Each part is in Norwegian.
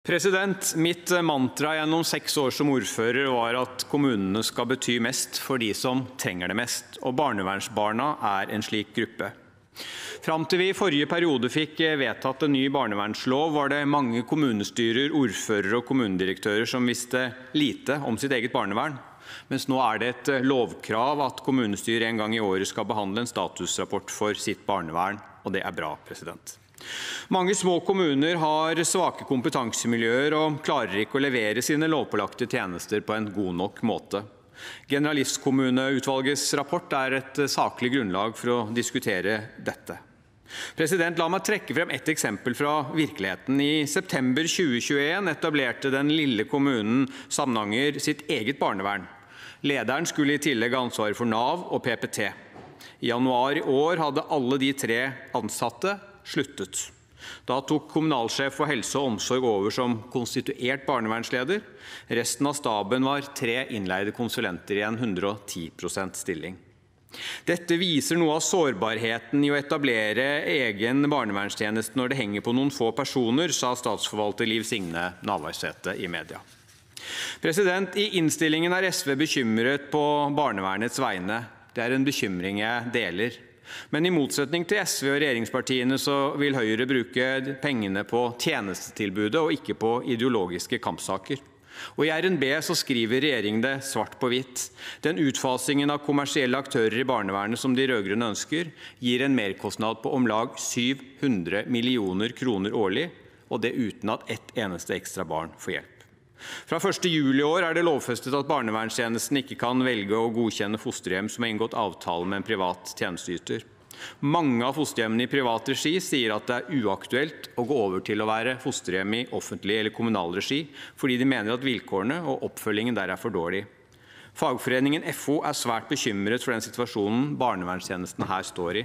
Mitt mantra gjennom 6 år som ordfører var at kommunene skal bety mest for de som trenger det mest, og barnevernsbarna er en slik gruppe. Fram til vi i forrige periode fikk vedtatt en ny barnevernslov, var det mange kommunestyrer, ordførere og kommunedirektører som visste lite om sitt eget barnevern, mens nå er det et lovkrav at kommunestyret en gang i året skal behandle en statusrapport for sitt barnevern, og det er bra. Mange små kommuner har svake kompetansemiljøer og klarer ikke å levere sine lovpålagte tjenester på en god nok måte. Generalistkommuneutvalgets rapport er et saklig grunnlag for å diskutere dette. La meg trekke frem et eksempel fra virkeligheten. I september 2021 etablerte den lille kommunen Samnanger sitt eget barnevern. Lederen skulle i tillegg ha ansvar for Nav og PPT. I januar i år hadde alle de 3 ansatte sluttet. Da tok kommunalsjef for helse og omsorg over som konstituert barnevernsleder. Resten av staben var 3 innleide konsulenter i en 110% stilling. Dette viser noe av sårbarheten i å etablere egen barnevernstjeneste når det henger på noen få personer, sa statsforvalter Liv Signe Navarsete i media. I innstillingen er SV bekymret på barnevernets vegne. Det er en bekymring jeg deler. Men i motsetning til SV og regjeringspartiene så vil Høyre bruke pengene på tjenestetilbudet og ikke på ideologiske kampsaker. Og i RNB så skriver regjeringen det svart på hvitt. Den utfasingen av kommersielle aktører i barnevernet som de rødgrønne ønsker, gir en merkostnad på om lag 700 millioner kroner årlig, og det uten at ett eneste ekstra barn får hjelp. Fra 1. juli i år er det lovfestet at barnevernstjenesten ikke kan velge å godkjenne fosterhjem som har inngått avtale med en privat tjenesteyter. Mange av fosterhjemmene i privat regi sier at det er uaktuelt å gå over til å være fosterhjem i offentlig eller kommunal regi, fordi de mener at vilkårene og oppfølgingen der er for dårlig. Fagforeningen FO er svært bekymret for den situasjonen barnevernstjenesten her står i.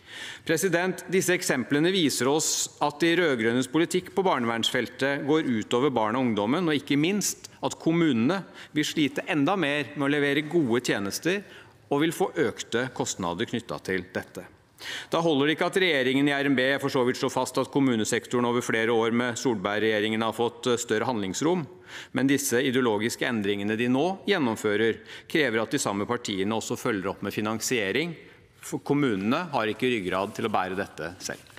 Disse eksemplene viser oss at de rødgrønnes politikk på barnevernsfeltet går utover barn og ungdommen, og ikke minst at kommunene vil slite enda mer med å levere gode tjenester og vil få økte kostnader knyttet til dette. Da holder det ikke at regjeringen i RNB for så vidt slår fast at kommunesektoren over flere år med Solberg-regjeringen har fått større handlingsrom, men disse ideologiske endringene de nå gjennomfører, krever at de samme partiene også følger opp med finansiering, for kommunene har ikke ryggrad til å bære dette selv.